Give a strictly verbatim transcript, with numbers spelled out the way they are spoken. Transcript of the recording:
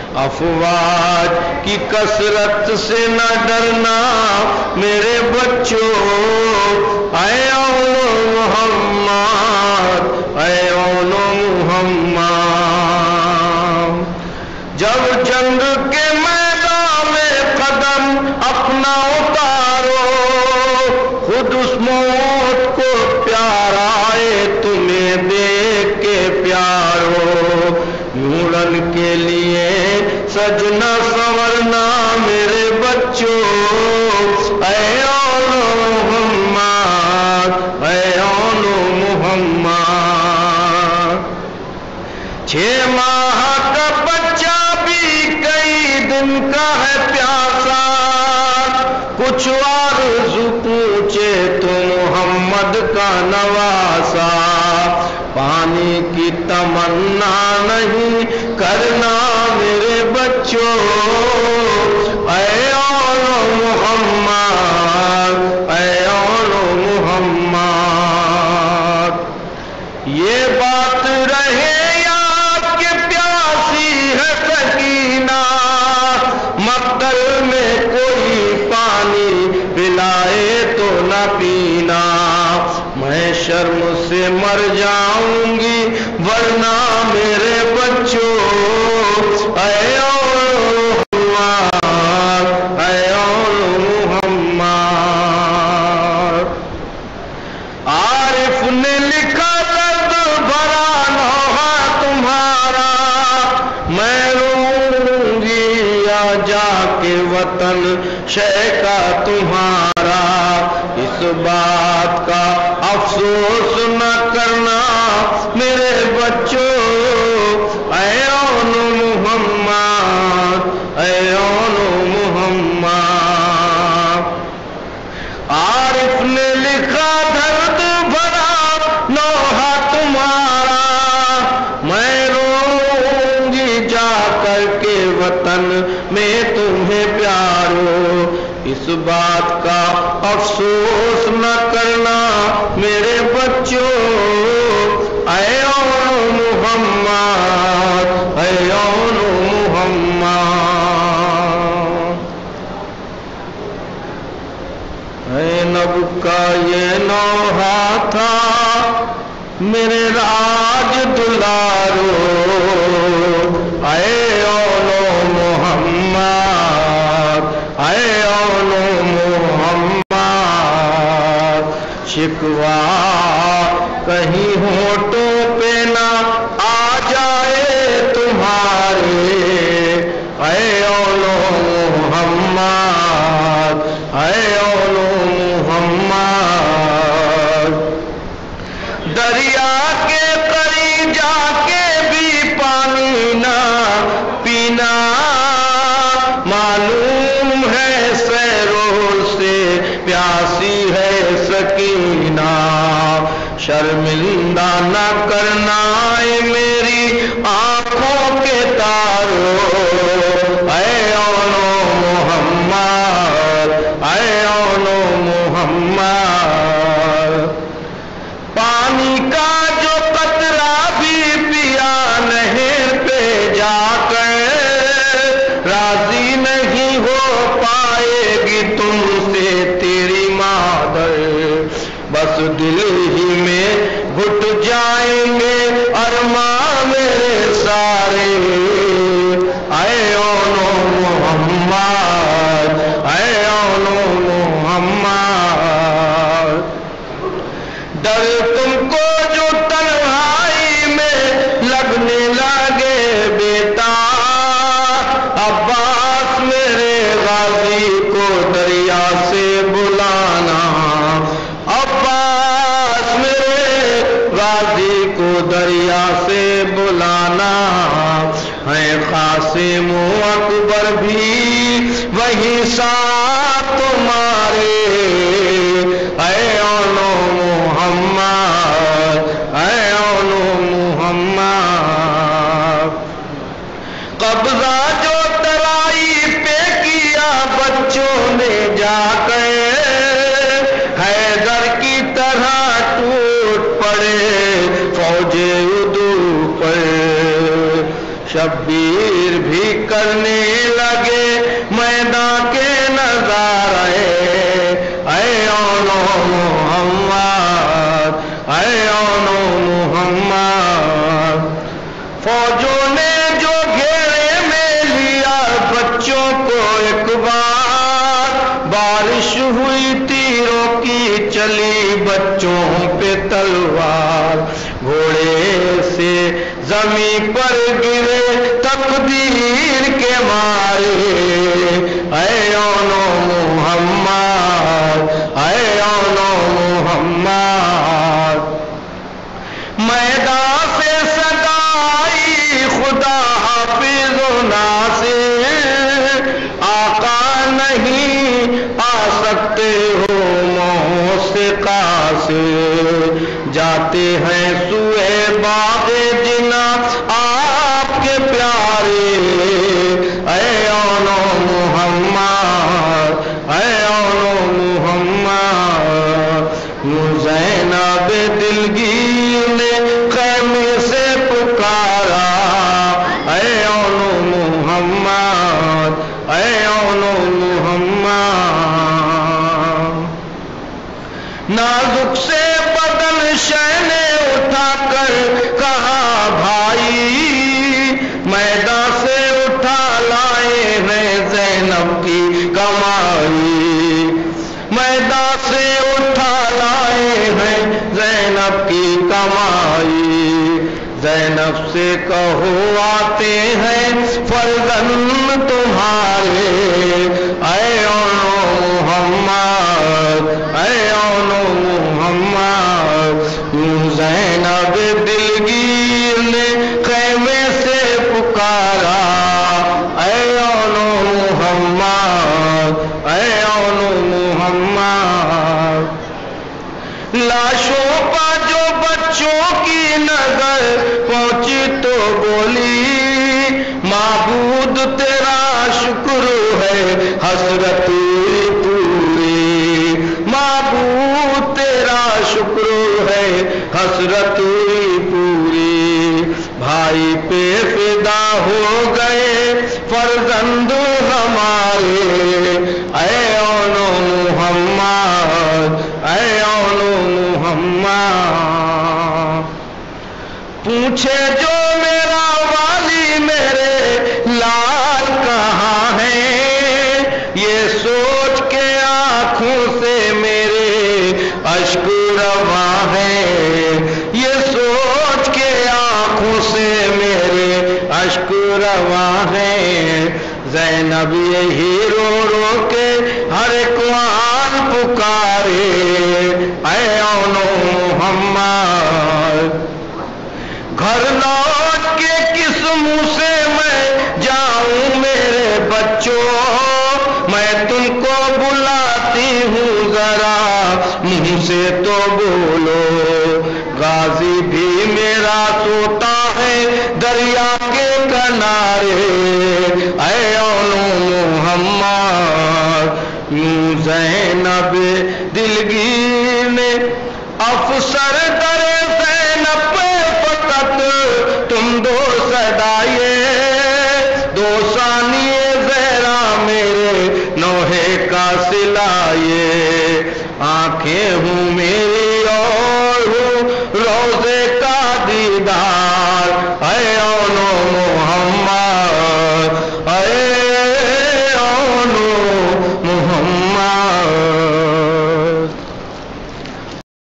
افواج کی کثرت سے نہ ڈرنا میرے بچوں، اے اول محمد، اے اول محمد۔ جب جنگ کے میدان میں قدم اپنا اتارو، خود اس موت کو پیارا ہے تمہیں دیکھ کے پیارو، یوڑن کے لیے سجنا سنورنا میرے بچوں، اے اول محمد، اے اول محمد۔ چھ ماہ کا بچہ بھی کئی دن کا ہے پیاسا، کچھ آرزو پوچھے تو محمد کا نواسا، پانی کی تمنا نہیں کرنا میرے بچوں، اے اول محمد، اے اول محمد۔ یہ بات رہے یاد کہ پیاسی ہے سکینہ، مقتل میں کوئی پانی پلائے تو نہ پینا، میں شرم سے مر جاؤں گی ورنہ میرے بچوں، اے اول محمد، اے اول محمد۔ عارف نے لکھا درد بھرا لوحہ تمہارا، میں روں گی یا جا کے وطن شے کا تمہارا، اس بات کا افسوس نہ کرنا میرے بچوں، اے اول محمد، اے اول محمد۔ عارف نے لکھا درد بھرا لوحہ تمہارا، میں روں گی جا کر کے وطن میں تمہیں پیارو، اس بات کا افسوس نہ کرنا میرے بچوں، اے اول محمد، اے اول محمد۔ زینب کا یہ لوحہ تھا میرے راج دلارو، اے اول محمد، اے اول محمد۔ شکوہ کہیں ہونٹوں پہ نہ آ جائے تمہارے، اے اول محمد، اے اول محمد۔ دریا کے قریب جا کے بھی پانی نہ پینا، معلوم ہے سیروں سے پیاسی ہے سکینہ، شرمندہ نہ کرنا اے میری آنکھوں کے تاروں، اے اول محمد، اے اول محمد۔ پانی کا جو قطرہ بھی پیا نہر پہ جا کر، راضی نہیں ہو پائے گی تم سے تیری مادر، بس دل ہی میں گھٹ جائیں گے ارمان میرے سارے، اے اول محمد، اے اول محمد۔ ڈر تم کو جو تنہائی میں لگنے لگے بیٹا، عباس میرے غازی کو دریا سے بلانا، عباس میرے غازی کو دریا سے بلانا، ہے قاسم و اکبر بھی وہی ساتھ تمہارے، اے اول محمد، اے اول محمد۔ قبضہ جو ترائی پہ کیا بچوں نے جا کر، حیدر کی طرح ٹوٹ پڑے فوج عدو پر، شبیر بھی کرنے لگے میدان کے نظارے، اے اونو محمد، اے اونو محمد۔ فوجوں نے جو گھیرے میں لیا بچوں کو ایک بار، بارش ہوئی تیروں کی چلی بچوں پہ تلوار، گھوڑے سے زمین پر گرے تقدیر کے مارے، اے اونو محمد، اے اونو محمد۔ میدان سے صدائی خدا حافظ و ناصر، آقا نہیں آ سکتے ہو موسیقا سے، جاتے ہیں سوئے باغ جنا آپ کے پیارے، اے اونو محمد، اے اونو محمد۔ زینب دلگیر نے خیمے سے پکارا، اے اونو محمد، اے اونو محمد۔ نازک سے بدن شہ نے اٹھا کر کہا بھائی، میدان سے اٹھا لائے ہیں زینب کی کمائی، میدان سے اٹھا لائے ہیں زینب کی کمائی۔ زینب سے کہو آتے ہیں فرزند تمہارے، اے اونو محمد، اے اونو محمد۔ زینب دلگیر نے خیمے سے پکارا، اے اونو محمد، اے اونو محمد۔ لاشوں پر جو بچوں کی نظر پہنچی تو بولی، معبود تیرا شکر ہے حسرت پوری، معبود تیرا شکر ہے حسرت پوری۔ بھائی پہ فدا ہو گئے فرزند ہمارے، اے اونو محمد، اے اونو محمد۔ پوچھے جو میرا والی میرے لال کہاں ہے، یہ سوچ کے آنکھوں سے میرے اشک رواں ہے، یہ سوچ کے آنکھوں سے میرے اشک رواں ہے۔ زینب یہی رو رو کے ہر ایک آن پکارے، اے اونو محمد۔ گھر لوٹ کے کس منہ سے میں جاؤں میرے بچوں، میں تم کو بلاتی ہوں ذرا منہ سے تو بولو، غازی بھی میرا سوتا ہے دریا کے کنارے، اے اونو محمد۔ یوں زینب دلگیر نے افسر در زینب پہ فقط تم دو صدائے، دو ثانیے زہرا میرے نوحے کا سلائے، آنکھیں ہوں میری